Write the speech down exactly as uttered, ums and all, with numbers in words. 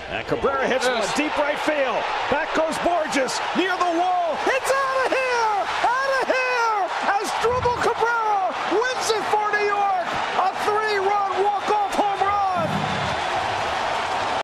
And Cabrera hits yes. one deep right field. Back goes Borges near the